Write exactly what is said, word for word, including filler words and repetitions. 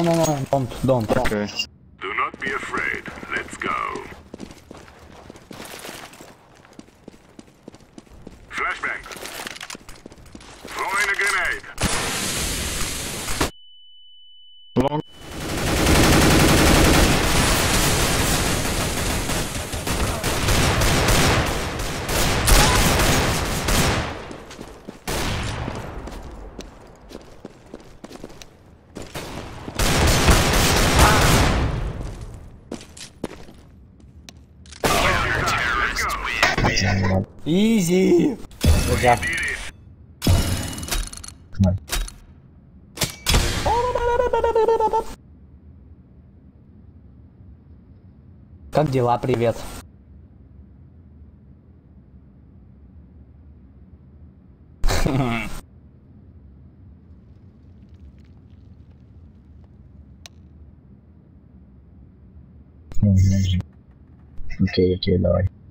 no, no, don't, don't. Okay. Do not be afraid. Let's go. Flashbang. Throwing a grenade. Long. Easy! Good job. Как дела, привет? Окей, окей, давай.